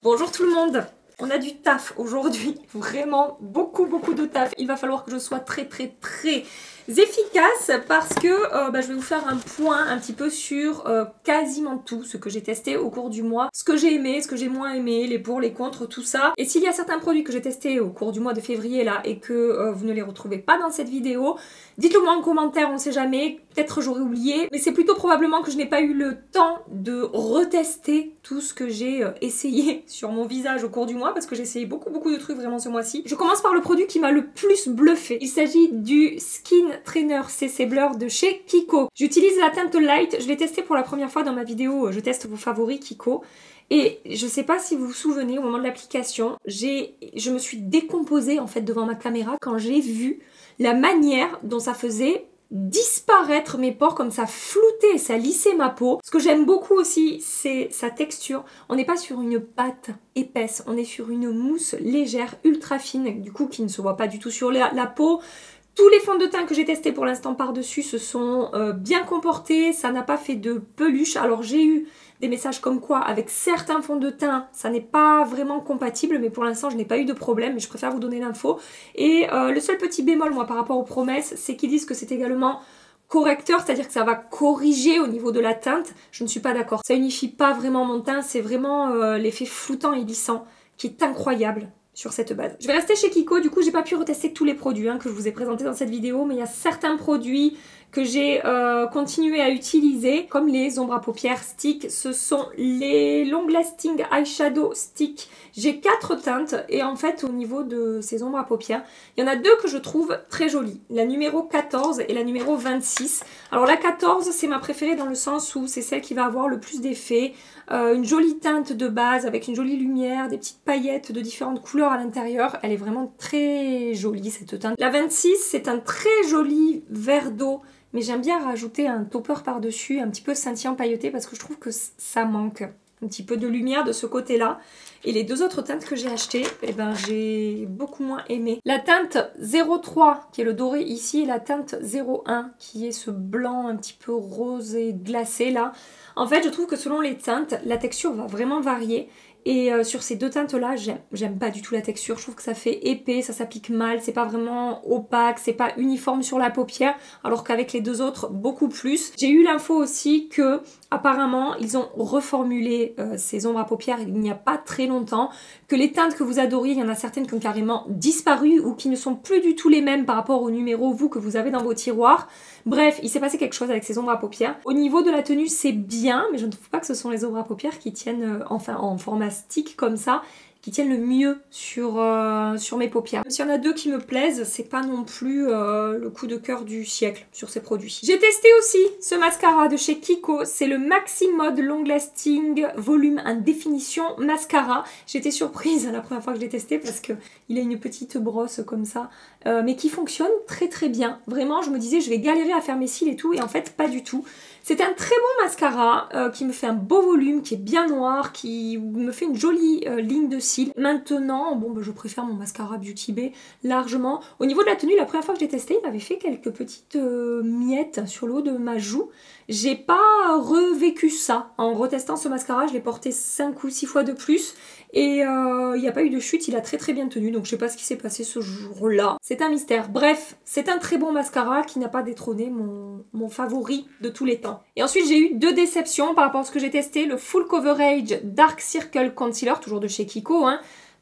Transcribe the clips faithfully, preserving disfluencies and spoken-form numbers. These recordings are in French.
Bonjour tout le monde. On a du taf aujourd'hui, vraiment beaucoup beaucoup de taf. Il va falloir que je sois très très très efficace parce que euh, bah, je vais vous faire un point un petit peu sur euh, quasiment tout ce que j'ai testé au cours du mois, ce que j'ai aimé, ce que j'ai moins aimé, les pour, les contre, tout ça. Et s'il y a certains produits que j'ai testés au cours du mois de février là et que euh, vous ne les retrouvez pas dans cette vidéo, dites-le moi en commentaire, on sait jamais, peut-être j'aurais oublié, mais c'est plutôt probablement que je n'ai pas eu le temps de retester tout ce que j'ai euh, essayé sur mon visage au cours du mois parce que j'ai essayé beaucoup beaucoup de trucs vraiment ce mois-ci. Je commence par le produit qui m'a le plus bluffé. Il s'agit du Skin Trainer C C Blur de chez Kiko. J'utilise la teinte Light, je l'ai testé pour la première fois dans ma vidéo, je teste vos favoris Kiko. Et je sais pas si vous vous souvenez, au moment de l'application, j'ai, je me suis décomposée en fait devant ma caméra quand j'ai vu la manière dont ça faisait disparaître mes pores, comme ça floutait, ça lissait ma peau. Ce que j'aime beaucoup aussi, c'est sa texture. On n'est pas sur une pâte épaisse, on est sur une mousse légère, ultra fine, du coup qui ne se voit pas du tout sur la, la peau. Tous les fonds de teint que j'ai testés pour l'instant par-dessus se sont euh, bien comportés, ça n'a pas fait de peluche. Alors j'ai eu des messages comme quoi avec certains fonds de teint ça n'est pas vraiment compatible, mais pour l'instant je n'ai pas eu de problème, mais je préfère vous donner l'info. Et euh, le seul petit bémol moi par rapport aux promesses, c'est qu'ils disent que c'est également correcteur, c'est-à-dire que ça va corriger au niveau de la teinte. Je ne suis pas d'accord, ça unifie pas vraiment mon teint, c'est vraiment euh, l'effet floutant et lissant qui est incroyable sur cette base. Je vais rester chez Kiko, du coup j'ai pas pu retester tous les produits hein, que je vous ai présentés dans cette vidéo, mais il y a certains produits que j'ai euh, continué à utiliser, comme les ombres à paupières stick. Ce sont les Long Lasting Eyeshadow Stick. J'ai quatre teintes et en fait au niveau de ces ombres à paupières, il y en a deux que je trouve très jolies. La numéro quatorze et la numéro vingt-six. Alors la quatorze c'est ma préférée dans le sens où c'est celle qui va avoir le plus d'effet. Euh, une jolie teinte de base avec une jolie lumière, des petites paillettes de différentes couleurs à l'intérieur. Elle est vraiment très jolie cette teinte. La vingt-six c'est un très joli vert d'eau, mais j'aime bien rajouter un topper par-dessus, un petit peu scintillant pailleté parce que je trouve que ça manque un petit peu de lumière de ce côté-là. Et les deux autres teintes que j'ai achetées, eh ben, j'ai beaucoup moins aimé. La teinte zéro trois qui est le doré ici et la teinte zéro un qui est ce blanc un petit peu rose et glacé là. En fait, je trouve que selon les teintes, la texture va vraiment varier. Et euh, sur ces deux teintes-là, j'aime pas du tout la texture. Je trouve que ça fait épais, ça s'applique mal, c'est pas vraiment opaque, c'est pas uniforme sur la paupière, alors qu'avec les deux autres, beaucoup plus. J'ai eu l'info aussi que, apparemment, ils ont reformulé euh, ces ombres à paupières il n'y a pas très longtemps, que les teintes que vous adoriez, il y en a certaines qui ont carrément disparu ou qui ne sont plus du tout les mêmes par rapport au numéro, vous, que vous avez dans vos tiroirs. Bref, il s'est passé quelque chose avec ces ombres à paupières. Au niveau de la tenue, c'est bien, mais je ne trouve pas que ce sont les ombres à paupières qui tiennent, euh, enfin, en format stick comme ça, qui tiennent le mieux sur, euh, sur mes paupières. S'il y en a deux qui me plaisent, c'est pas non plus euh, le coup de cœur du siècle sur ces produits. J'ai testé aussi ce mascara de chez Kiko, c'est le Maxi Mode Long Lasting Volume en Définition Mascara. J'étais surprise la première fois que je l'ai testé parce que il a une petite brosse comme ça, euh, mais qui fonctionne très très bien. Vraiment, je me disais je vais galérer à faire mes cils et tout, et en fait pas du tout. C'est un très bon mascara euh, qui me fait un beau volume, qui est bien noir, qui me fait une jolie euh, ligne de cils. Maintenant, bon, bah, je préfère mon mascara Beauty Bay largement. Au niveau de la tenue, la première fois que j'ai testé, il m'avait fait quelques petites euh, miettes sur le haut de ma joue. J'ai pas revécu ça. En retestant ce mascara, je l'ai porté cinq ou six fois de plus. Et euh, il n'y a pas eu de chute, il a très très bien tenu, donc je sais pas ce qui s'est passé ce jour-là. C'est un mystère. Bref, c'est un très bon mascara qui n'a pas détrôné mon, mon favori de tous les temps. Et ensuite j'ai eu deux déceptions par rapport à ce que j'ai testé. Le Full Coverage Dark Circle Concealer, toujours de chez Kiko, hein,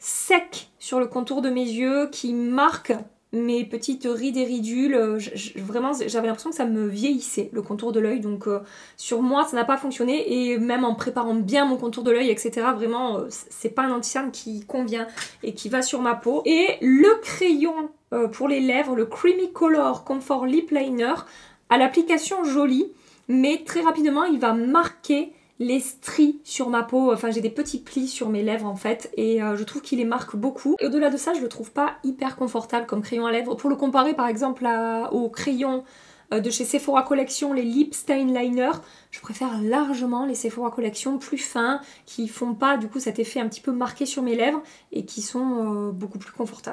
sec sur le contour de mes yeux, qui marque mes petites rides et ridules. Je, je, vraiment j'avais l'impression que ça me vieillissait le contour de l'œil, donc euh, sur moi ça n'a pas fonctionné, et même en préparant bien mon contour de l'œil etc, vraiment euh, c'est pas un anti-cerne qui convient et qui va sur ma peau. Et le crayon euh, pour les lèvres, le Creamy Color Comfort Lip Liner, à l'application jolie, mais très rapidement il va marquer les stries sur ma peau. Enfin j'ai des petits plis sur mes lèvres en fait, et euh, je trouve qu'il les marque beaucoup. Et au-delà de ça, je le trouve pas hyper confortable comme crayon à lèvres. Pour le comparer par exemple à, au crayon euh, de chez Sephora Collection, les Lip Stain Liner, je préfère largement les Sephora Collection plus fins, qui font pas du coup cet effet un petit peu marqué sur mes lèvres et qui sont euh, beaucoup plus confortables.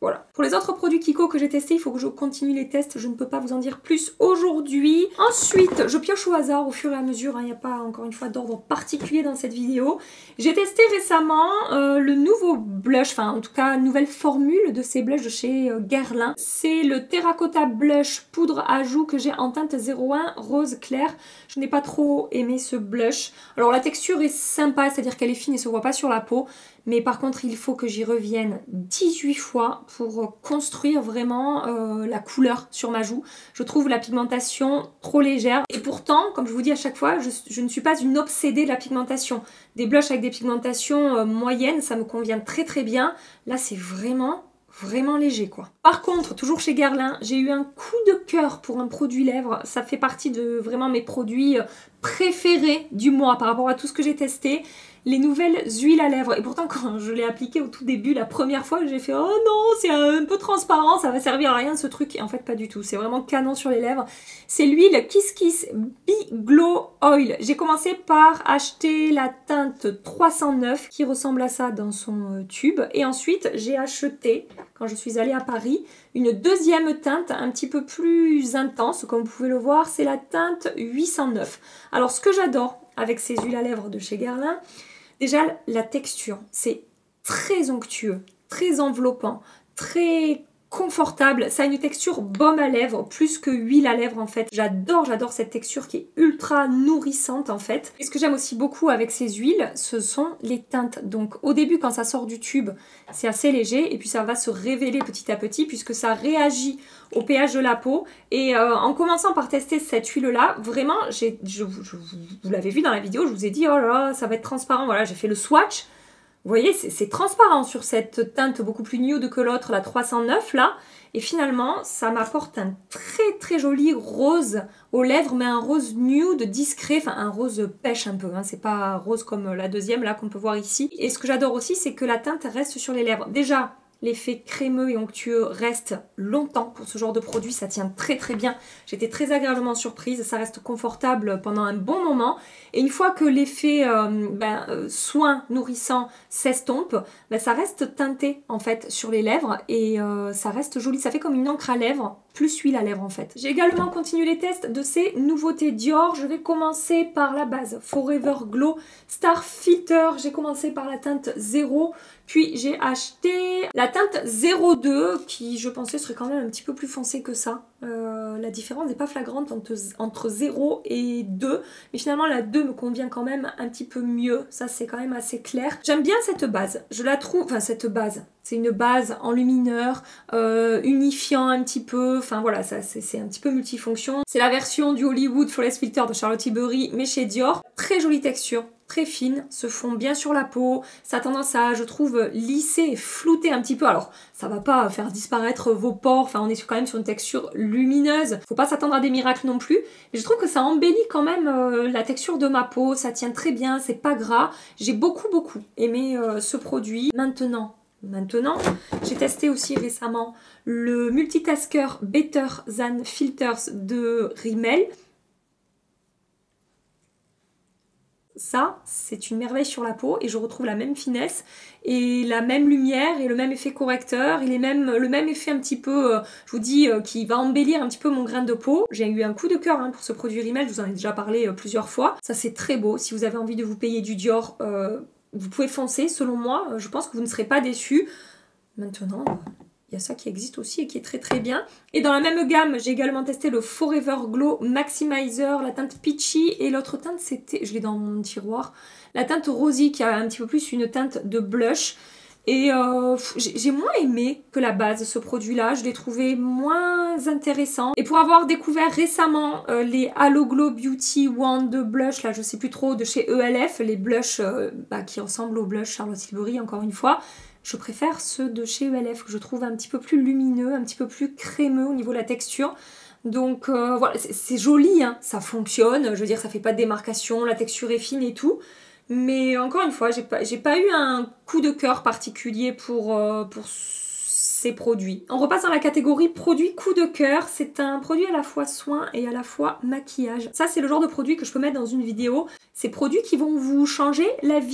Voilà. Pour les autres produits Kiko que j'ai testés, il faut que je continue les tests. Je ne peux pas vous en dire plus aujourd'hui. Ensuite, je pioche au hasard au fur et à mesure. Il n'y a pas, encore une fois, d'ordre particulier dans cette vidéo. J'ai testé récemment euh, le nouveau blush, enfin en tout cas, nouvelle formule de ces blushs de chez euh, Guerlain. C'est le Terracotta Blush Poudre à joues que j'ai en teinte zéro un rose clair. Je n'ai pas trop aimé ce blush. Alors la texture est sympa, c'est-à-dire qu'elle est fine et se voit pas sur la peau. Mais par contre, il faut que j'y revienne dix-huit fois pour construire vraiment euh, la couleur sur ma joue. Je trouve la pigmentation trop légère. Et pourtant, comme je vous dis à chaque fois, je, je ne suis pas une obsédée de la pigmentation. Des blushs avec des pigmentations euh, moyennes, ça me convient très très bien. Là, c'est vraiment... vraiment léger quoi. Par contre, toujours chez Guerlain, j'ai eu un coup de cœur pour un produit lèvres. Ça fait partie de vraiment mes produits préférés du mois par rapport à tout ce que j'ai testé. Les nouvelles huiles à lèvres. Et pourtant, quand je l'ai appliqué au tout début, la première fois, j'ai fait « Oh non, c'est un peu transparent, ça va servir à rien ce truc. » Et en fait, pas du tout. C'est vraiment canon sur les lèvres. C'est l'huile Kiss Kiss Bee Glow Oil. J'ai commencé par acheter la teinte trois cent neuf qui ressemble à ça dans son tube. Et ensuite, j'ai acheté, quand je suis allée à Paris, une deuxième teinte un petit peu plus intense. Comme vous pouvez le voir, c'est la teinte huit cent neuf. Alors, ce que j'adore avec ces huiles à lèvres de chez Guerlain, déjà, la texture, c'est très onctueux, très enveloppant, très confortable. Ça a une texture baume à lèvres, plus que huile à lèvres en fait. J'adore, j'adore cette texture qui est ultra nourrissante en fait. Et ce que j'aime aussi beaucoup avec ces huiles, ce sont les teintes. Donc au début, quand ça sort du tube, c'est assez léger et puis ça va se révéler petit à petit puisque ça réagit au pH de la peau. Et euh, en commençant par tester cette huile-là, vraiment, j'ai, je, je, vous l'avez vu dans la vidéo, je vous ai dit, oh là là, ça va être transparent. Voilà, j'ai fait le swatch. Vous voyez, c'est transparent sur cette teinte beaucoup plus nude que l'autre, la trois cent neuf là. Et finalement, ça m'apporte un très très joli rose aux lèvres, mais un rose nude discret, enfin un rose pêche un peu. Hein. C'est pas rose comme la deuxième là qu'on peut voir ici. Et ce que j'adore aussi, c'est que la teinte reste sur les lèvres. Déjà, l'effet crémeux et onctueux reste longtemps pour ce genre de produit, ça tient très très bien. J'étais très agréablement surprise, ça reste confortable pendant un bon moment. Et une fois que l'effet euh, ben, euh, soin nourrissant s'estompe, ben, ça reste teinté en fait sur les lèvres et euh, ça reste joli. Ça fait comme une encre à lèvres plus huile à lèvres en fait. J'ai également continué les tests de ces nouveautés Dior. Je vais commencer par la base Forever Glow Star Filter. J'ai commencé par la teinte zéro. Puis j'ai acheté la teinte zéro deux qui je pensais serait quand même un petit peu plus foncée que ça. Euh, la différence n'est pas flagrante entre, entre zéro et deux. Mais finalement la deux me convient quand même un petit peu mieux. Ça c'est quand même assez clair. J'aime bien cette base. Je la trouve... Enfin cette base. C'est une base enlumineur, euh, unifiant un petit peu. Enfin voilà, ça c'est un petit peu multifonction. C'est la version du Hollywood Flawless Filter de Charlotte Tilbury mais chez Dior. Très jolie texture. Très fine, se fond bien sur la peau, ça a tendance à, je trouve, lisser et flouter un petit peu. Alors, ça va pas faire disparaître vos pores, enfin on est quand même sur une texture lumineuse, faut pas s'attendre à des miracles non plus, mais je trouve que ça embellit quand même euh, la texture de ma peau, ça tient très bien, c'est pas gras. J'ai beaucoup beaucoup aimé euh, ce produit. Maintenant, Maintenant, j'ai testé aussi récemment le Multitasker Better Than Filters de Rimmel. Ça, c'est une merveille sur la peau et je retrouve la même finesse et la même lumière et le même effet correcteur et les mêmes, le même effet un petit peu, euh, je vous dis, euh, qui va embellir un petit peu mon grain de peau. J'ai eu un coup de cœur hein, pour ce produit Rimmel, je vous en ai déjà parlé euh, plusieurs fois. Ça, c'est très beau. Si vous avez envie de vous payer du Dior, euh, vous pouvez foncer. Selon moi, euh, je pense que vous ne serez pas déçus. Maintenant... il y a ça qui existe aussi et qui est très très bien. Et dans la même gamme, j'ai également testé le Forever Glow Maximizer, la teinte Peachy. Et l'autre teinte, c'était, je l'ai dans mon tiroir, la teinte Rosy qui a un petit peu plus une teinte de blush. Et euh, j'ai moins aimé que la base ce produit-là. Je l'ai trouvé moins intéressant. Et pour avoir découvert récemment euh, les Halo Glow Beauty Wand Blush, là je sais plus trop, de chez E L F, les blushs euh, bah, qui ressemblent aux blushs Charlotte Tilbury encore une fois, je préfère ceux de chez E L F que je trouve un petit peu plus lumineux, un petit peu plus crémeux au niveau de la texture. Donc euh, voilà, c'est joli, hein, ça fonctionne, je veux dire ça fait pas de démarcation, la texture est fine et tout. Mais encore une fois, j'ai pas, j'ai pas eu un coup de cœur particulier pour, euh, pour ces produits. On repasse dans la catégorie produits coup de cœur. C'est un produit à la fois soin et à la fois maquillage. Ça, c'est le genre de produit que je peux mettre dans une vidéo. Ces produits qui vont vous changer la vie.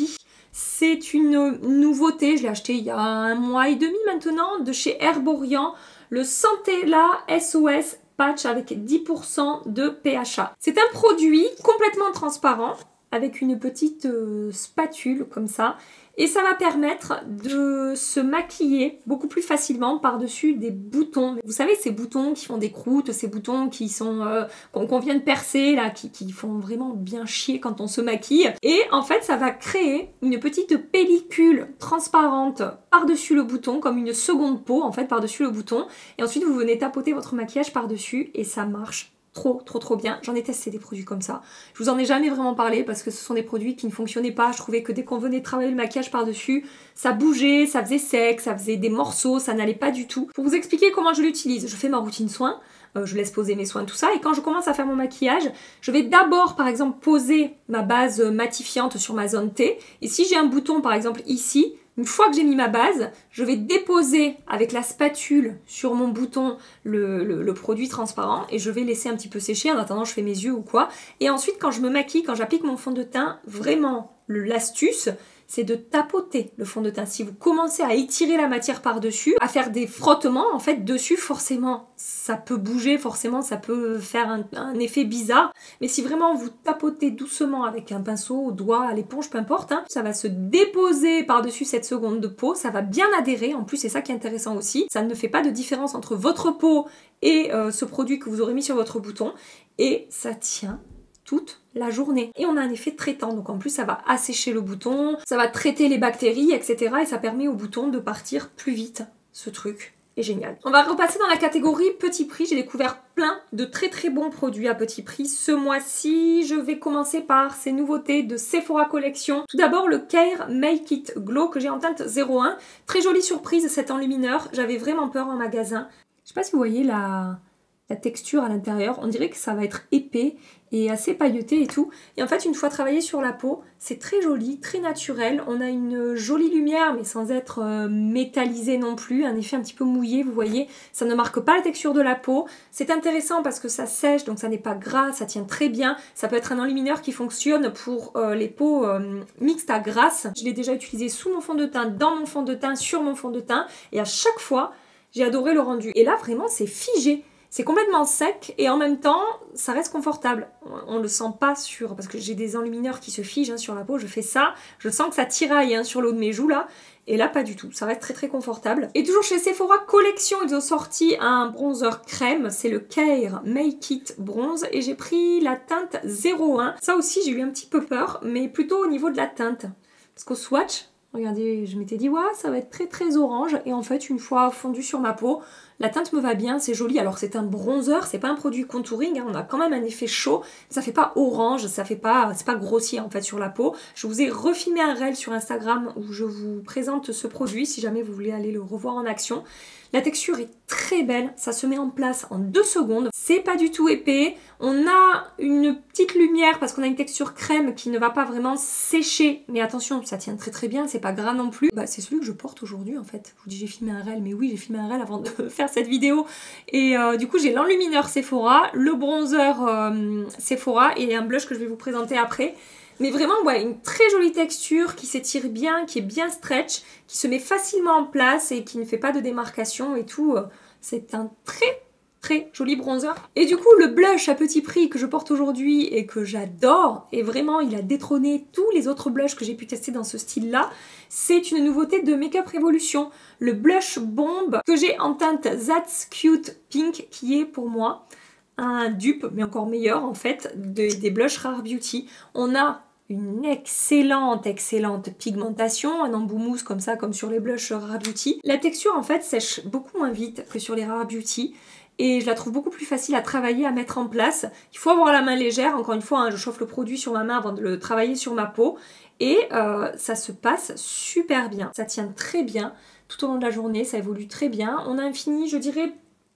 C'est une nouveauté, je l'ai acheté il y a un mois et demi maintenant, de chez Herborian, le Centella S O S Patch avec dix pour cent de P H A. C'est un produit complètement transparent, avec une petite euh, spatule comme ça, et ça va permettre de se maquiller beaucoup plus facilement par-dessus des boutons. Vous savez, ces boutons qui font des croûtes, ces boutons qui sont euh, qu'on qu'on vient de percer, là, qui, qui font vraiment bien chier quand on se maquille. Et en fait, ça va créer une petite pellicule transparente par-dessus le bouton, comme une seconde peau, en fait, par-dessus le bouton. Et ensuite, vous venez tapoter votre maquillage par-dessus, et ça marche trop trop trop bien. J'en ai testé des produits comme ça. Je vous en ai jamais vraiment parlé parce que ce sont des produits qui ne fonctionnaient pas. Je trouvais que dès qu'on venait travailler le maquillage par-dessus, ça bougeait, ça faisait sec, ça faisait des morceaux, ça n'allait pas du tout. Pour vous expliquer comment je l'utilise, je fais ma routine soin, euh, je laisse poser mes soins, tout ça, et quand je commence à faire mon maquillage, je vais d'abord par exemple poser ma base matifiante sur ma zone T, et si j'ai un bouton par exemple ici, une fois que j'ai mis ma base, je vais déposer avec la spatule sur mon bouton le, le, le produit transparent et je vais laisser un petit peu sécher. En attendant, je fais mes yeux ou quoi. Et ensuite, quand je me maquille, quand j'applique mon fond de teint, vraiment, l'astuce, c'est de tapoter le fond de teint. Si vous commencez à étirer la matière par-dessus, à faire des frottements, en fait, dessus, forcément, ça peut bouger, forcément, ça peut faire un, un effet bizarre. Mais si vraiment vous tapotez doucement avec un pinceau, au doigt, à l'éponge, peu importe, hein, ça va se déposer par-dessus cette seconde de peau, ça va bien adhérer. En plus, c'est ça qui est intéressant aussi. Ça ne fait pas de différence entre votre peau et euh, ce produit que vous aurez mis sur votre bouton. Et ça tient toute la journée. Et on a un effet traitant, donc en plus ça va assécher le bouton, ça va traiter les bactéries, et cetera. Et ça permet au bouton de partir plus vite. Ce truc est génial. On va repasser dans la catégorie petit prix. J'ai découvert plein de très très bons produits à petit prix ce mois-ci. Je vais commencer par ces nouveautés de Sephora Collection. Tout d'abord le Care Make It Glow que j'ai en teinte zéro un. Très jolie surprise cet enlumineur. J'avais vraiment peur en magasin. Je sais pas si vous voyez la... la texture à l'intérieur, on dirait que ça va être épais et assez pailleté et tout. Et en fait, une fois travaillé sur la peau, c'est très joli, très naturel. On a une jolie lumière, mais sans être euh, métallisé non plus. Un effet un petit peu mouillé, vous voyez. Ça ne marque pas la texture de la peau. C'est intéressant parce que ça sèche, donc ça n'est pas gras, ça tient très bien. Ça peut être un enlumineur qui fonctionne pour euh, les peaux euh, mixtes à grasses. Je l'ai déjà utilisé sous mon fond de teint, dans mon fond de teint, sur mon fond de teint. Et à chaque fois, j'ai adoré le rendu. Et là, vraiment, c'est figé. C'est complètement sec et en même temps, ça reste confortable. On ne le sent pas sur... Parce que j'ai des enlumineurs qui se figent hein, sur la peau, je fais ça, je sens que ça tiraille hein, sur le haut de mes joues là. Et là, pas du tout. Ça reste très très confortable. Et toujours chez Sephora Collection, ils ont sorti un bronzer crème. C'est le Care Make It Bronze. Et j'ai pris la teinte zéro un. Ça aussi, j'ai eu un petit peu peur, mais plutôt au niveau de la teinte. Parce qu'au swatch... Regardez, je m'étais dit, ouais, ça va être très très orange. Et en fait, une fois fondu sur ma peau, la teinte me va bien, c'est joli. Alors c'est un bronzer, c'est pas un produit contouring, hein, on a quand même un effet chaud. Ça fait pas orange, ça fait pas, c'est pas grossier en fait sur la peau. Je vous ai refilmé un reel sur Instagram où je vous présente ce produit, si jamais vous voulez aller le revoir en action. La texture est très belle, ça se met en place en deux secondes. C'est pas du tout épais. On a une petite lumière parce qu'on a une texture crème qui ne va pas vraiment sécher. Mais attention, ça tient très très bien, c'est pas gras non plus. Bah, c'est celui que je porte aujourd'hui en fait. Je vous dis j'ai filmé un reel, mais oui j'ai filmé un reel avant de faire cette vidéo. Et euh, du coup j'ai l'enlumineur Sephora, le bronzer euh, Sephora et un blush que je vais vous présenter après. Mais vraiment, ouais, une très jolie texture qui s'étire bien, qui est bien stretch, qui se met facilement en place et qui ne fait pas de démarcation et tout. C'est un très très joli bronzer. Et du coup, le blush à petit prix que je porte aujourd'hui et que j'adore, et vraiment, il a détrôné tous les autres blushs que j'ai pu tester dans ce style-là, c'est une nouveauté de Makeup Revolution. Le blush bombe que j'ai en teinte That's Cute Pink, qui est pour moi un dupe, mais encore meilleur en fait, de, des blushs Rare Beauty. On a une excellente, excellente pigmentation, un embout mousse comme ça, comme sur les blushs Rare Beauty. La texture en fait sèche beaucoup moins vite que sur les Rare Beauty et je la trouve beaucoup plus facile à travailler, à mettre en place. Il faut avoir la main légère, encore une fois, hein, je chauffe le produit sur ma main avant de le travailler sur ma peau et euh, ça se passe super bien. Ça tient très bien tout au long de la journée, ça évolue très bien. On a un fini, je dirais,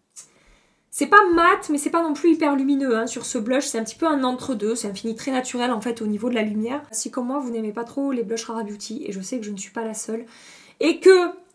c'est pas mat, mais c'est pas non plus hyper lumineux hein. Sur ce blush, c'est un petit peu un entre-deux. C'est un fini très naturel en fait au niveau de la lumière. Si comme moi, vous n'aimez pas trop les blushs Rare Beauty, et je sais que je ne suis pas la seule, et que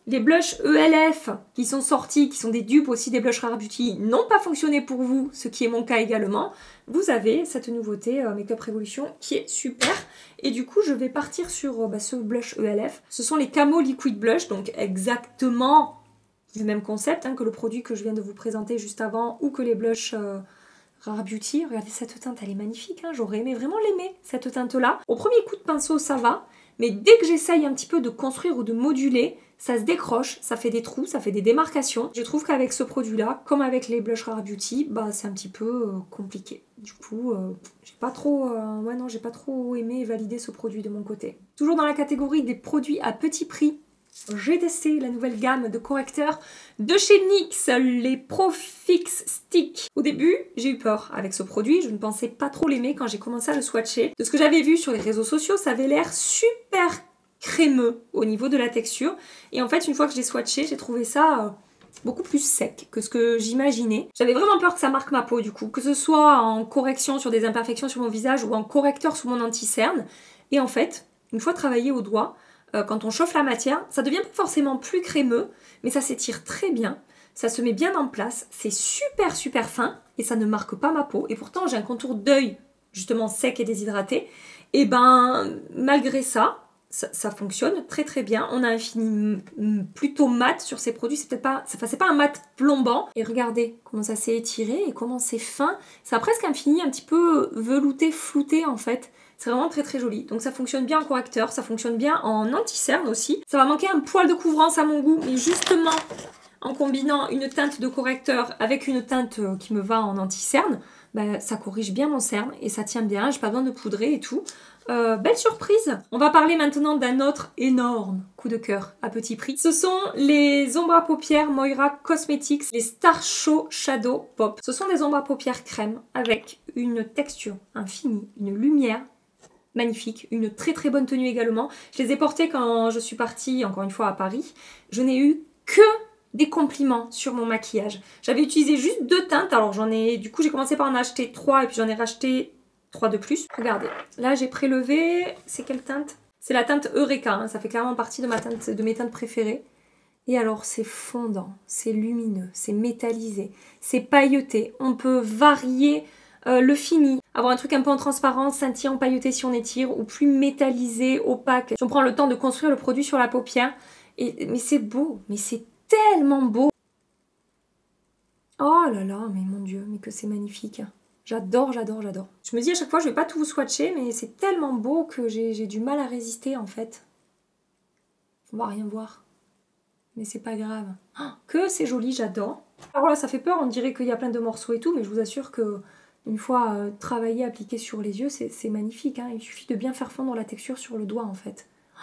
les blushs E L F qui sont sortis, qui sont des dupes aussi des blushs Rare Beauty, n'ont pas fonctionné pour vous, ce qui est mon cas également, vous avez cette nouveauté euh, Makeup Revolution qui est super. Et du coup, je vais partir sur euh, bah, ce blush E L F. Ce sont les Camo Liquid Blush, donc exactement le même concept hein, que le produit que je viens de vous présenter juste avant ou que les blushs euh, Rare Beauty. Regardez cette teinte, elle est magnifique, hein, j'aurais aimé vraiment l'aimer, cette teinte-là. Au premier coup de pinceau, ça va, mais dès que j'essaye un petit peu de construire ou de moduler, ça se décroche, ça fait des trous, ça fait des démarcations. Je trouve qu'avec ce produit-là, comme avec les blushs Rare Beauty, bah c'est un petit peu euh, compliqué. Du coup, euh, j'ai pas trop, euh, ouais non, j'ai pas trop aimé et validé ce produit de mon côté. Toujours dans la catégorie des produits à petit prix, j'ai testé la nouvelle gamme de correcteurs de chez N Y X, les Pro Fix Stick. Au début, j'ai eu peur avec ce produit, je ne pensais pas trop l'aimer quand j'ai commencé à le swatcher. De ce que j'avais vu sur les réseaux sociaux, ça avait l'air super crémeux au niveau de la texture. Et en fait, une fois que j'ai swatché, j'ai trouvé ça euh, beaucoup plus sec que ce que j'imaginais. J'avais vraiment peur que ça marque ma peau du coup, que ce soit en correction sur des imperfections sur mon visage ou en correcteur sous mon anti-cerne. Et en fait, une fois travaillé au doigt, euh, quand on chauffe la matière, ça devient pas forcément plus crémeux, mais ça s'étire très bien. Ça se met bien en place, c'est super super fin et ça ne marque pas ma peau. Et pourtant, j'ai un contour d'œil justement sec et déshydraté. Et ben, malgré ça, Ça, ça fonctionne très très bien. On a un fini plutôt mat sur ces produits. C'est peut-être pas, enfin, c'est pas un mat plombant. Et regardez comment ça s'est étiré et comment c'est fin. Ça a presque un fini un petit peu velouté, flouté en fait. C'est vraiment très très joli. Donc ça fonctionne bien en correcteur, ça fonctionne bien en anti-cerne aussi. Ça va manquer un poil de couvrance à mon goût, mais justement en combinant une teinte de correcteur avec une teinte qui me va en anti-cerne, bah, ça corrige bien mon cerne et ça tient bien. J'ai pas besoin de poudrer et tout. Euh, belle surprise. On va parler maintenant d'un autre énorme coup de cœur à petit prix. Ce sont les ombres à paupières Moira Cosmetics, les Star Show Shadow Pop. Ce sont des ombres à paupières crème avec une texture, un fini, une lumière magnifique, une très très bonne tenue également. Je les ai portées quand je suis partie, encore une fois, à Paris. Je n'ai eu que des compliments sur mon maquillage. J'avais utilisé juste deux teintes, alors j'en ai, du coup j'ai commencé par en acheter trois et puis j'en ai racheté trois de plus. Regardez, là j'ai prélevé, c'est quelle teinte? C'est la teinte Eureka, hein. Ça fait clairement partie de, ma teinte, de mes teintes préférées. Et alors c'est fondant, c'est lumineux, c'est métallisé, c'est pailleté. On peut varier euh, le fini, avoir un truc un peu en transparence, scintillant, pailleté si on étire, ou plus métallisé, opaque. Si on prend le temps de construire le produit sur la paupière. Et, mais c'est beau, mais c'est tellement beau. Oh là là, mais mon Dieu, mais que c'est magnifique. J'adore, j'adore, j'adore. Je me dis à chaque fois, je vais pas tout vous swatcher, mais c'est tellement beau que j'ai du mal à résister en fait. On va rien voir. Mais c'est pas grave. Oh, que c'est joli, j'adore. Alors là, ça fait peur, on dirait qu'il y a plein de morceaux et tout, mais je vous assure que une fois euh, travaillé, appliqué sur les yeux, c'est magnifique. Hein. Il suffit de bien faire fondre la texture sur le doigt en fait. Oh,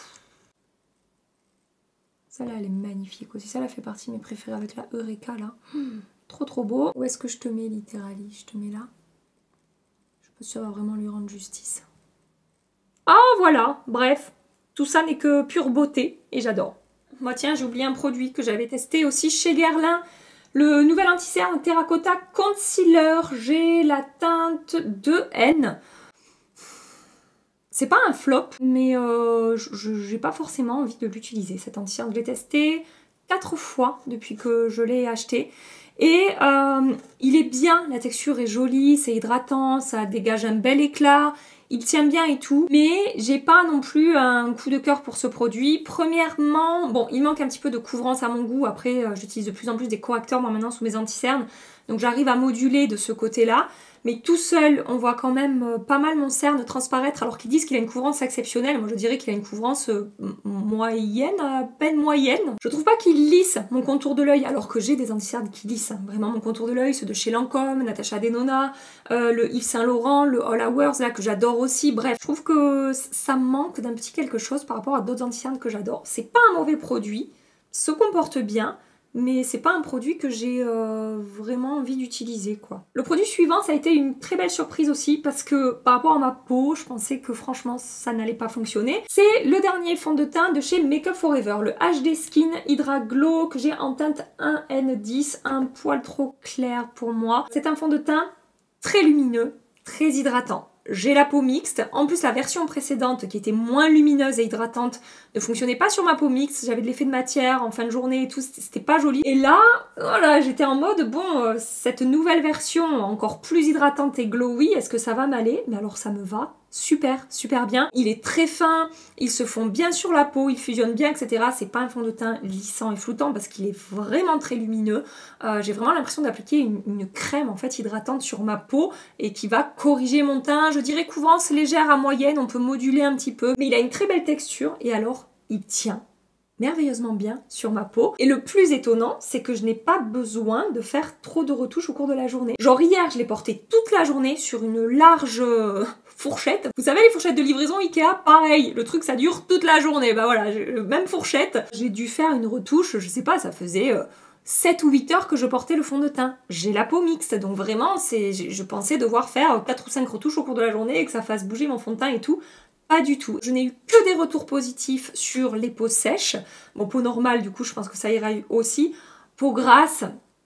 celle-là, elle est magnifique aussi. Celle-là fait partie de mes préférées avec la Eureka là. Hmm. Trop trop beau. Où est-ce que je te mets littéralement? Je te mets là. Je pense que ça va vraiment lui rendre justice. Ah voilà, bref. Tout ça n'est que pure beauté et j'adore. Moi tiens, j'ai oublié un produit que j'avais testé aussi chez Guerlain. Le nouvel anti-cerne Terracotta Concealer. J'ai la teinte deux N. C'est pas un flop, mais euh, je n'ai pas forcément envie de l'utiliser cet anti-cerne. Je l'ai testé quatre fois depuis que je l'ai acheté. Et euh, il est bien, la texture est jolie, c'est hydratant, ça dégage un bel éclat, il tient bien et tout. Mais j'ai pas non plus un coup de cœur pour ce produit. Premièrement, bon, il manque un petit peu de couvrance à mon goût. Après, euh, j'utilise de plus en plus des correcteurs moi maintenant sous mes anti-cernes. Donc j'arrive à moduler de ce côté-là. Mais tout seul, on voit quand même pas mal mon cerne transparaître alors qu'ils disent qu'il a une couvrance exceptionnelle. Moi je dirais qu'il a une couvrance moyenne, à peine moyenne. Je trouve pas qu'il lisse mon contour de l'œil alors que j'ai des anti-cernes qui lissent vraiment mon contour de l'œil, ceux de chez Lancôme, Natasha Denona, euh, le Yves Saint Laurent, le All Hours là que j'adore aussi. Bref, je trouve que ça manque d'un petit quelque chose par rapport à d'autres anti-cernes que j'adore. C'est pas un mauvais produit, se comporte bien. Mais c'est pas un produit que j'ai euh, vraiment envie d'utiliser quoi. Le produit suivant, ça a été une très belle surprise aussi parce que par rapport à ma peau, je pensais que franchement ça n'allait pas fonctionner. C'est le dernier fond de teint de chez Make Up For Ever, le H D Skin Hydra Glow que j'ai en teinte un N dix, un poil trop clair pour moi. C'est un fond de teint très lumineux, très hydratant. j'ai la peau mixte. En plus, la version précédente, qui était moins lumineuse et hydratante, ne fonctionnait pas sur ma peau mixte. J'avais de l'effet de matière en fin de journée et tout, c'était pas joli. Et là, voilà, j'étais en mode, bon, euh, cette nouvelle version, encore plus hydratante et glowy, est-ce que ça va m'aller? Mais alors ça me va super, super bien. Il est très fin, il se fond bien sur la peau, il fusionne bien, et cetera. C'est pas un fond de teint lissant et floutant parce qu'il est vraiment très lumineux. Euh, j'ai vraiment l'impression d'appliquer une, une crème en fait hydratante sur ma peau et qui va corriger mon teint. Je dirais couvrance légère à moyenne, on peut moduler un petit peu. Mais il a une très belle texture et alors il tient merveilleusement bien sur ma peau. Et le plus étonnant, c'est que je n'ai pas besoin de faire trop de retouches au cours de la journée. Genre hier, je l'ai porté toute la journée sur une large fourchette. Vous savez, les fourchettes de livraison Ikea, pareil, le truc ça dure toute la journée. Bah voilà, même fourchette. J'ai dû faire une retouche, je sais pas, ça faisait euh, sept ou huit heures que je portais le fond de teint. J'ai la peau mixte, donc vraiment, c'est, je pensais devoir faire quatre ou cinq retouches au cours de la journée et que ça fasse bouger mon fond de teint et tout. Pas du tout. Je n'ai eu que des retours positifs sur les peaux sèches. Bon, peau normale, du coup, je pense que ça ira aussi. Peau grasse,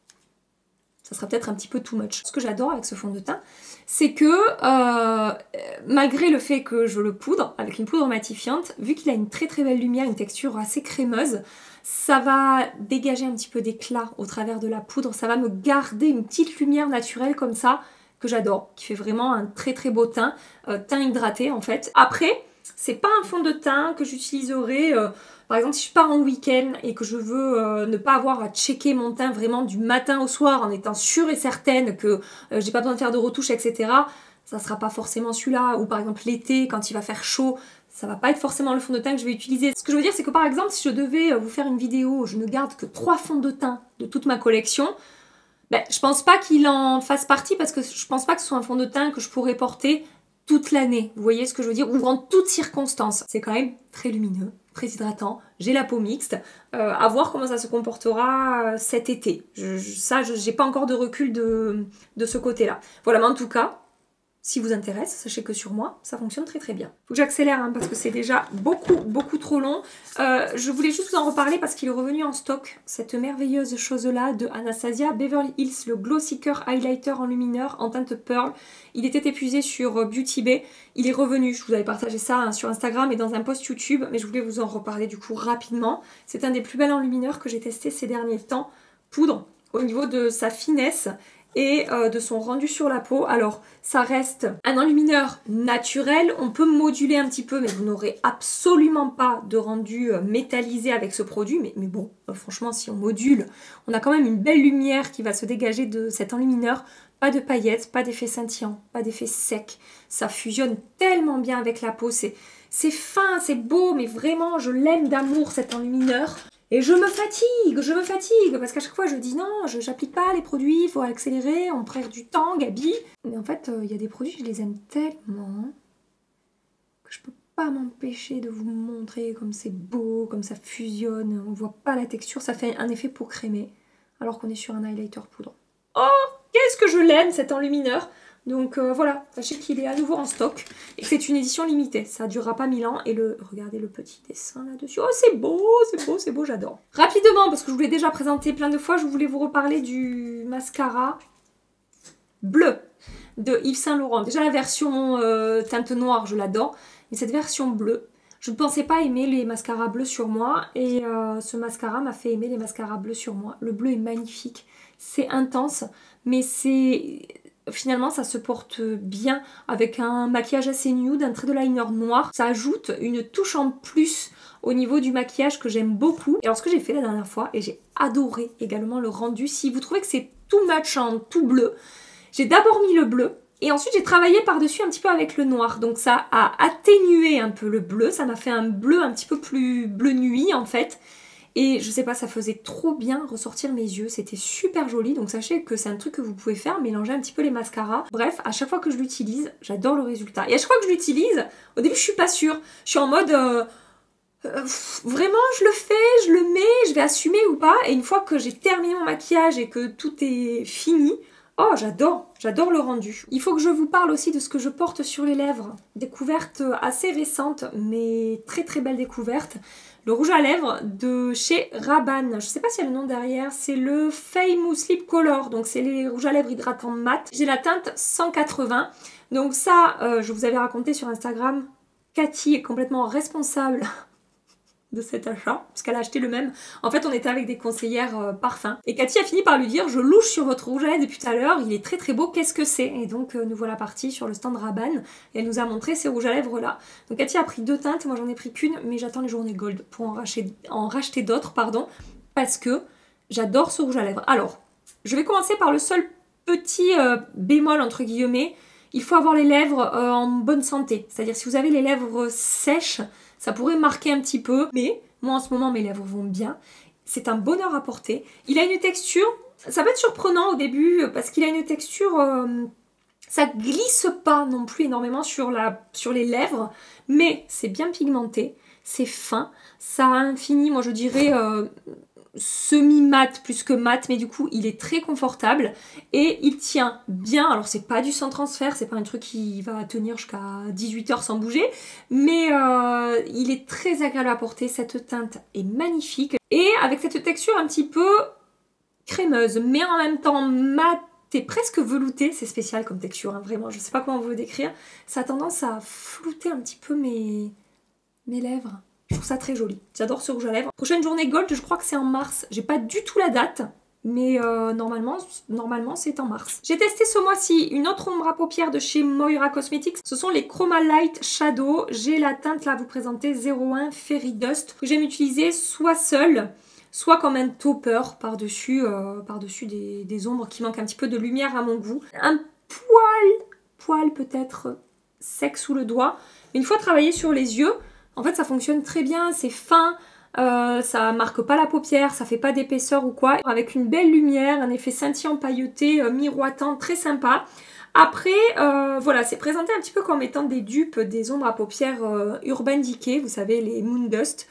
ça sera peut-être un petit peu too much. Ce que j'adore avec ce fond de teint, c'est que euh, malgré le fait que je le poudre avec une poudre matifiante, vu qu'il a une très très belle lumière, une texture assez crémeuse, ça va dégager un petit peu d'éclat au travers de la poudre. Ça va me garder une petite lumière naturelle comme ça, que j'adore, qui fait vraiment un très très beau teint, euh, teint hydraté en fait. Après, c'est pas un fond de teint que j'utiliserai, euh, par exemple si je pars en week-end et que je veux euh, ne pas avoir à checker mon teint vraiment du matin au soir en étant sûre et certaine que euh, j'ai pas besoin de faire de retouches, et cetera. Ça sera pas forcément celui-là, ou par exemple l'été quand il va faire chaud, ça va pas être forcément le fond de teint que je vais utiliser. Ce que je veux dire, c'est que par exemple, si je devais vous faire une vidéo où je ne garde que trois fonds de teint de toute ma collection, ben, je pense pas qu'il en fasse partie parce que je pense pas que ce soit un fond de teint que je pourrais porter toute l'année. Vous voyez ce que je veux dire? Ou en toutes circonstances. C'est quand même très lumineux, très hydratant. J'ai la peau mixte. Euh, à voir comment ça se comportera cet été. Je, je, ça, je j'ai pas encore de recul de, de ce côté-là. Voilà, mais en tout cas, si vous intéresse, sachez que sur moi, ça fonctionne très très bien. Faut que j'accélère hein, parce que c'est déjà beaucoup beaucoup trop long. Euh, je voulais juste vous en reparler parce qu'il est revenu en stock, cette merveilleuse chose-là de Anastasia Beverly Hills, le Glow Seeker Highlighter enlumineur en teinte Pearl. Il était épuisé sur Beauty Bay. Il est revenu, je vous avais partagé ça hein, sur Instagram et dans un post YouTube, mais je voulais vous en reparler du coup rapidement. C'est un des plus belles enlumineurs que j'ai testé ces derniers temps. Poudre, au niveau de sa finesse et euh, de son rendu sur la peau. Alors ça reste un enlumineur naturel, on peut moduler un petit peu mais vous n'aurez absolument pas de rendu euh, métallisé avec ce produit, mais, mais bon euh, franchement si on module, on a quand même une belle lumière qui va se dégager de cet enlumineur. Pas de paillettes, pas d'effet scintillant, pas d'effet sec, ça fusionne tellement bien avec la peau, c'est fin, c'est beau, mais vraiment je l'aime d'amour cet enlumineur. Et je me fatigue, je me fatigue, parce qu'à chaque fois je dis non, je j'applique pas les produits, il faut accélérer, on perd du temps, Gabi. Mais en fait, il euh, y a des produits, je les aime tellement que je peux pas m'empêcher de vous montrer comme c'est beau, comme ça fusionne, on voit pas la texture, ça fait un effet peau crémée, alors qu'on est sur un highlighter poudre. Oh, qu'est-ce que je l'aime cet enlumineur! Donc euh, voilà, sachez qu'il est à nouveau en stock et que c'est une édition limitée, ça durera pas mille ans et le regardez le petit dessin là-dessus, oh c'est beau, c'est beau, c'est beau, j'adore. Rapidement, parce que je vous l'ai déjà présenté plein de fois, je voulais vous reparler du mascara bleu de Yves Saint Laurent. Déjà la version euh, teinte noire, je l'adore, mais cette version bleue, je ne pensais pas aimer les mascaras bleus sur moi et euh, ce mascara m'a fait aimer les mascaras bleus sur moi. Le bleu est magnifique, c'est intense, mais c'est... Finalement ça se porte bien avec un maquillage assez nude, un trait de liner noir. Ça ajoute une touche en plus au niveau du maquillage que j'aime beaucoup. Et alors ce que j'ai fait la dernière fois, et j'ai adoré également le rendu, si vous trouvez que c'est too much en tout bleu, j'ai d'abord mis le bleu et ensuite j'ai travaillé par-dessus un petit peu avec le noir. Donc ça a atténué un peu le bleu, ça m'a fait un bleu un petit peu plus bleu nuit en fait. Et je sais pas, ça faisait trop bien ressortir mes yeux, c'était super joli, donc sachez que c'est un truc que vous pouvez faire, mélanger un petit peu les mascaras. Bref, à chaque fois que je l'utilise, j'adore le résultat. Et à chaque fois que je l'utilise, au début je suis pas sûre, je suis en mode... Euh, euh, vraiment je le fais, je le mets, je vais assumer ou pas, et une fois que j'ai terminé mon maquillage et que tout est fini, oh j'adore, j'adore le rendu. Il faut que je vous parle aussi de ce que je porte sur les lèvres, découverte assez récente, mais très très belle découverte. Le rouge à lèvres de chez Rabanne, je sais pas s'il y a le nom derrière, c'est le Famous Lip Color, donc c'est les rouges à lèvres hydratants mat. J'ai la teinte cent quatre-vingts, Donc ça, euh, je vous avais raconté sur Instagram, Cathy est complètement responsable de cet achat, parce qu'elle a acheté le même. En fait, on était avec des conseillères euh, parfums. Et Cathy a fini par lui dire, je louche sur votre rouge à lèvres depuis tout à l'heure, il est très très beau, qu'est-ce que c'est? Et donc, euh, nous voilà partis sur le stand Rabanne, et elle nous a montré ces rouges à lèvres là. Donc Cathy a pris deux teintes, moi j'en ai pris qu'une, mais j'attends les journées gold pour en racheter, en racheter d'autres, pardon, parce que j'adore ce rouge à lèvres. Alors, je vais commencer par le seul petit euh, bémol, entre guillemets, il faut avoir les lèvres euh, en bonne santé. C'est-à-dire, si vous avez les lèvres sèches, ça pourrait marquer un petit peu, mais moi en ce moment mes lèvres vont bien. C'est un bonheur à porter. Il a une texture, ça peut être surprenant au début parce qu'il a une texture, euh, ça glisse pas non plus énormément sur, la, sur les lèvres, mais c'est bien pigmenté, c'est fin, ça a un fini, moi je dirais euh, semi-mat plus que mat, mais du coup il est très confortable et il tient bien. Alors c'est pas du sans transfert, c'est pas un truc qui va tenir jusqu'à dix-huit heures sans bouger, mais euh, il est très agréable à porter. Cette teinte est magnifique et avec cette texture un petit peu crémeuse, mais en même temps mat et presque velouté. C'est spécial comme texture, hein, vraiment, je sais pas comment vous le décrire. Ça a tendance à flouter un petit peu mes, mes lèvres. Je trouve ça très joli. J'adore ce rouge à lèvres. Prochaine journée gold, je crois que c'est en mars. J'ai pas du tout la date, mais euh, normalement, normalement c'est en mars. J'ai testé ce mois-ci une autre ombre à paupières de chez Moira Cosmetics. Ce sont les Chroma Light Shadow. J'ai la teinte là à vous présenter, zéro un Fairy Dust, que j'aime utiliser soit seule, soit comme un topper par-dessus euh, par-dessus des, des ombres qui manquent un petit peu de lumière à mon goût. Un poil, poil peut-être sec sous le doigt. Une fois travaillé sur les yeux, en fait ça fonctionne très bien, c'est fin, euh, ça marque pas la paupière, ça fait pas d'épaisseur ou quoi. Avec une belle lumière, un effet scintillant pailleté, euh, miroitant, très sympa. Après, euh, voilà, c'est présenté un petit peu comme étant des dupes des ombres à paupières euh, Urban Decay, vous savez, les Moon Dust.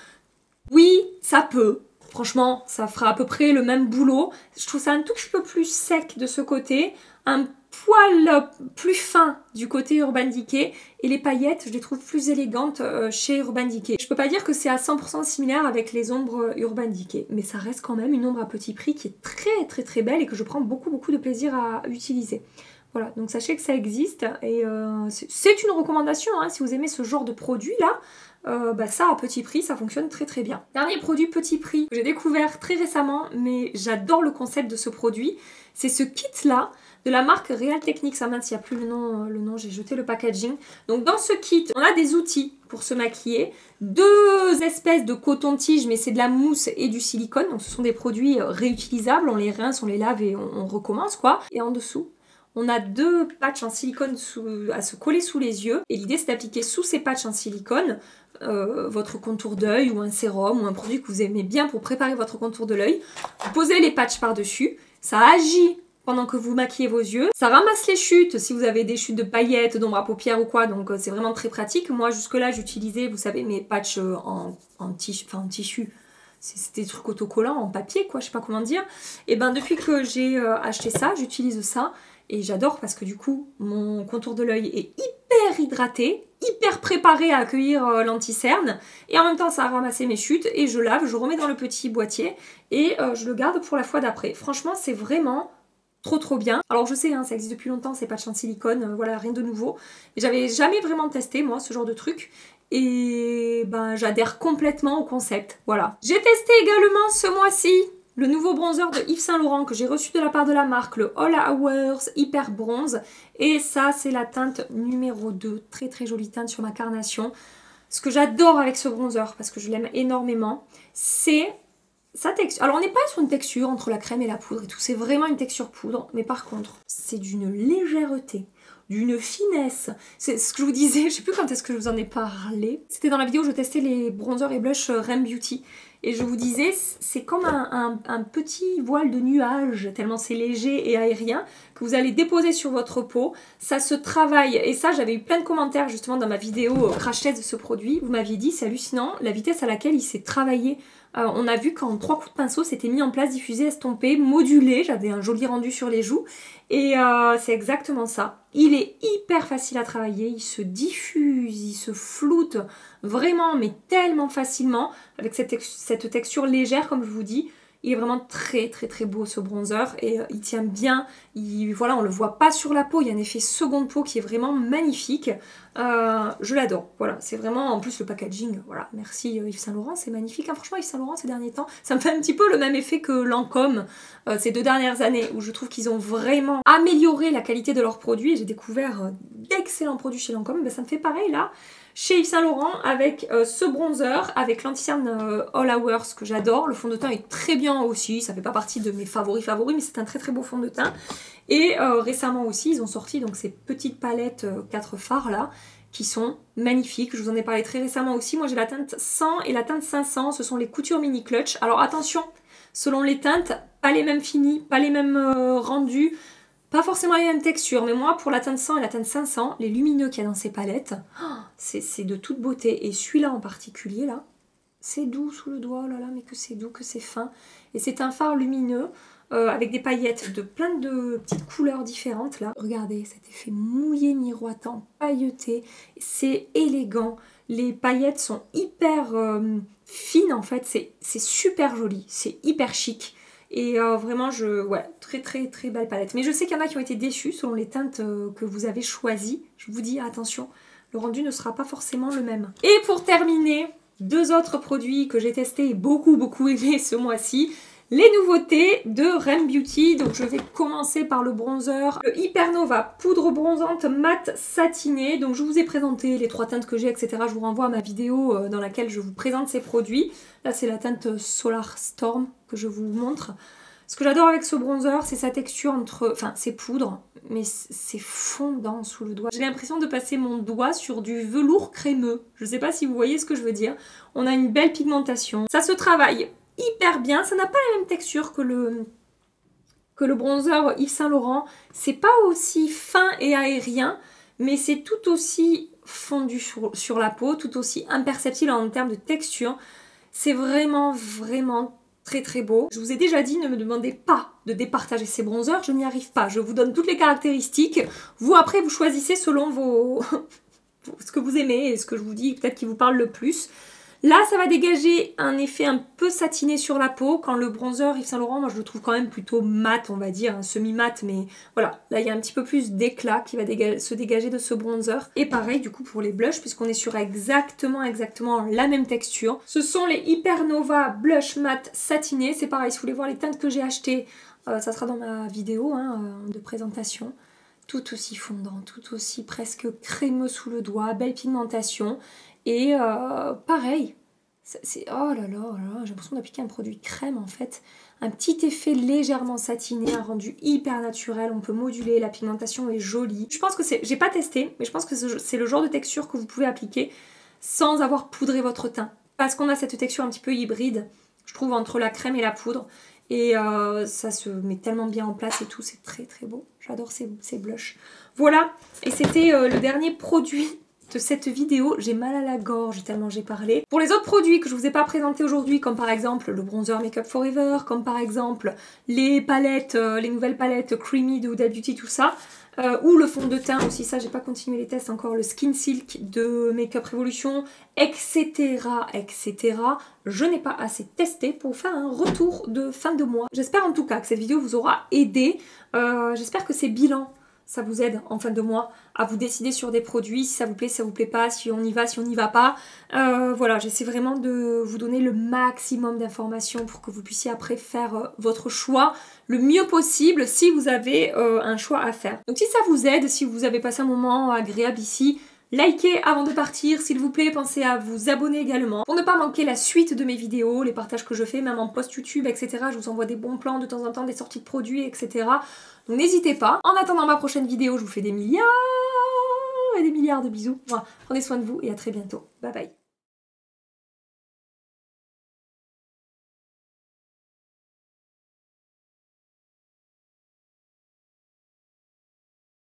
Oui, ça peut. Franchement, ça fera à peu près le même boulot. Je trouve ça un tout petit peu plus sec de ce côté, un poil plus fin du côté Urban Decay, et les paillettes, je les trouve plus élégantes chez Urban Decay. Je peux pas dire que c'est à cent pour cent similaire avec les ombres Urban Decay, mais ça reste quand même une ombre à petit prix qui est très très très belle et que je prends beaucoup beaucoup de plaisir à utiliser. Voilà, donc sachez que ça existe et euh, c'est une recommandation, hein, si vous aimez ce genre de produit là. Euh, bah ça à petit prix ça fonctionne très très bien. Dernier produit petit prix que j'ai découvert très récemment, mais j'adore le concept de ce produit, c'est ce kit là de la marque Real Techniques. Ça mince, il n'y a plus le nom, le nom j'ai jeté le packaging. Donc dans ce kit on a des outils pour se maquiller, deux espèces de coton-tige, mais c'est de la mousse et du silicone, donc ce sont des produits réutilisables, on les rince, on les lave et on, on recommence quoi. Et en dessous on a deux patchs en silicone sous, à se coller sous les yeux. Et l'idée c'est d'appliquer sous ces patchs en silicone euh, votre contour d'œil ou un sérum ou un produit que vous aimez bien pour préparer votre contour de l'œil. Vous posez les patchs par-dessus. Ça agit pendant que vous maquillez vos yeux. Ça ramasse les chutes si vous avez des chutes de paillettes, d'ombre à paupières ou quoi. Donc c'est vraiment très pratique. Moi jusque là j'utilisais, vous savez, mes patchs en, en, tissu, enfin, en tissu. C'était des trucs autocollants, en papier quoi, je sais pas comment dire. Et ben depuis que j'ai euh, acheté ça, j'utilise ça. Et j'adore parce que du coup, mon contour de l'œil est hyper hydraté, hyper préparé à accueillir euh, l'anti-cerne. Et en même temps, ça a ramassé mes chutes et je lave, je remets dans le petit boîtier et euh, je le garde pour la fois d'après. Franchement, c'est vraiment trop trop bien. Alors je sais, hein, ça existe depuis longtemps, ces patchs en silicone, euh, voilà, rien de nouveau. Et j'avais jamais vraiment testé, moi, ce genre de truc. Et ben, j'adhère complètement au concept, voilà. J'ai testé également ce mois-ci le nouveau bronzer de Yves Saint Laurent que j'ai reçu de la part de la marque, le All Hours Hyper Bronze. Et ça, c'est la teinte numéro deux. Très très jolie teinte sur ma carnation. Ce que j'adore avec ce bronzer, parce que je l'aime énormément, c'est sa texture. Alors on n'est pas sur une texture entre la crème et la poudre et tout. C'est vraiment une texture poudre. Mais par contre, c'est d'une légèreté, d'une finesse. C'est ce que je vous disais, je sais plus quand est-ce que je vous en ai parlé. C'était dans la vidéo où je testais les bronzers et blushs Rem Beauty. Et je vous disais, c'est comme un, un, un petit voile de nuage, tellement c'est léger et aérien, que vous allez déposer sur votre peau. Ça se travaille, et ça j'avais eu plein de commentaires justement dans ma vidéo crash test de ce produit. Vous m'aviez dit, c'est hallucinant, la vitesse à laquelle il s'est travaillé. Euh, on a vu qu'en trois coups de pinceau, c'était mis en place, diffusé, estompé, modulé. J'avais un joli rendu sur les joues. Et euh, c'est exactement ça. Il est hyper facile à travailler, il se diffuse, il se floute vraiment, mais tellement facilement, avec cette, cette texture légère, comme je vous dis. Il est vraiment très très très beau ce bronzer et euh, il tient bien. Il, voilà, on le voit pas sur la peau, il y a un effet seconde peau qui est vraiment magnifique. Euh, je l'adore, voilà, c'est vraiment, en plus le packaging, voilà, merci euh, Yves Saint Laurent, c'est magnifique. Hein, franchement Yves Saint Laurent ces derniers temps, ça me fait un petit peu le même effet que Lancôme euh, ces deux dernières années, où je trouve qu'ils ont vraiment amélioré la qualité de leurs produits. J'ai découvert euh, d'excellents produits chez Lancôme, ben, ça me fait pareil là. Chez Yves Saint Laurent avec euh, ce bronzer, avec l'anti-cerne euh, All Hours que j'adore. Le fond de teint est très bien aussi, ça fait pas partie de mes favoris favoris, mais c'est un très très beau fond de teint. Et euh, récemment aussi, ils ont sorti donc ces petites palettes euh, quatre fards là, qui sont magnifiques. Je vous en ai parlé très récemment aussi. Moi j'ai la teinte cent et la teinte cinq cents, ce sont les coutures mini clutch. Alors attention, selon les teintes, pas les mêmes finis, pas les mêmes euh, rendus. Pas forcément les mêmes textures, mais moi pour la teinte cent et la teinte cinq cents, les lumineux qu'il y a dans ces palettes, oh, c'est de toute beauté. Et celui-là en particulier, là, c'est doux sous le doigt, oh là là, mais que c'est doux, que c'est fin. Et c'est un fard lumineux euh, avec des paillettes de plein de petites couleurs différentes, là. Regardez cet effet mouillé, miroitant, pailleté, c'est élégant. Les paillettes sont hyper euh, fines en fait, c'est super joli, c'est hyper chic. Et euh, vraiment, je, ouais, très très très belle palette. Mais je sais qu'il y en a qui ont été déçus selon les teintes euh, que vous avez choisies. Je vous dis attention, le rendu ne sera pas forcément le même. Et pour terminer, deux autres produits que j'ai testés et beaucoup beaucoup aimés ce mois-ci. Les nouveautés de Rem Beauty. Donc je vais commencer par le bronzer, le Hypernova poudre bronzante mat satinée. Donc je vous ai présenté les trois teintes que j'ai, et cetera. Je vous renvoie à ma vidéo dans laquelle je vous présente ces produits. Là c'est la teinte Solar Storm que je vous montre. Ce que j'adore avec ce bronzer, c'est sa texture entre... Enfin, c'est poudre, mais c'est fondant sous le doigt. J'ai l'impression de passer mon doigt sur du velours crémeux. Je ne sais pas si vous voyez ce que je veux dire. On a une belle pigmentation. Ça se travaille hyper bien. Ça n'a pas la même texture que le, que le bronzer Yves Saint Laurent. C'est pas aussi fin et aérien, mais c'est tout aussi fondu sur, sur la peau, tout aussi imperceptible en termes de texture. C'est vraiment, vraiment très très beau. Je vous ai déjà dit, ne me demandez pas de départager ces bronzers, je n'y arrive pas. Je vous donne toutes les caractéristiques. Vous, après, vous choisissez selon vos... ce que vous aimez et ce que je vous dis, peut-être qui vous parle le plus. Là, ça va dégager un effet un peu satiné sur la peau, quand le bronzer Yves Saint Laurent, moi je le trouve quand même plutôt mat, on va dire, semi-mat, mais voilà, là il y a un petit peu plus d'éclat qui va déga- se dégager de ce bronzer. Et pareil du coup pour les blushs, puisqu'on est sur exactement, exactement la même texture. Ce sont les Hypernova Blush Matte Satiné, c'est pareil, si vous voulez voir les teintes que j'ai achetées, euh, ça sera dans ma vidéo hein, euh, de présentation. Tout aussi fondant, tout aussi presque crémeux sous le doigt, belle pigmentation. Et euh, pareil, c'est oh là là, là j'ai l'impression d'appliquer un produit crème en fait. Un petit effet légèrement satiné, un rendu hyper naturel, on peut moduler, la pigmentation est jolie. Je pense que c'est, j'ai pas testé, mais je pense que c'est le genre de texture que vous pouvez appliquer sans avoir poudré votre teint. Parce qu'on a cette texture un petit peu hybride, je trouve, entre la crème et la poudre. Et euh, ça se met tellement bien en place et tout, c'est très très beau. J'adore ces, ces blushs. Voilà, et c'était euh, le dernier produit de cette vidéo. J'ai mal à la gorge tellement j'ai parlé. Pour les autres produits que je vous ai pas présentés aujourd'hui, comme par exemple le bronzer Make Up Forever, comme par exemple les palettes, euh, les nouvelles palettes Creamy de Huda Beauty, tout ça, euh, ou le fond de teint aussi, ça j'ai pas continué les tests encore, le Skin Silk de Make Up Revolution, et cetera, et cetera. Je n'ai pas assez testé pour faire un retour de fin de mois. J'espère en tout cas que cette vidéo vous aura aidé. Euh, J'espère que ces bilans, ça vous aide en fin de mois à vous décider sur des produits, si ça vous plaît, si ça vous plaît pas, si on y va, si on n'y va pas. Euh, voilà, j'essaie vraiment de vous donner le maximum d'informations pour que vous puissiez après faire euh, votre choix le mieux possible si vous avez euh, un choix à faire. Donc si ça vous aide, si vous avez passé un moment agréable ici, likez avant de partir, s'il vous plaît, pensez à vous abonner également pour ne pas manquer la suite de mes vidéos, les partages que je fais, même en post YouTube, et cetera. Je vous envoie des bons plans de temps en temps, des sorties de produits, et cetera. Donc n'hésitez pas. En attendant ma prochaine vidéo, je vous fais des milliards et des milliards de bisous. Prenez soin de vous et à très bientôt. Bye bye.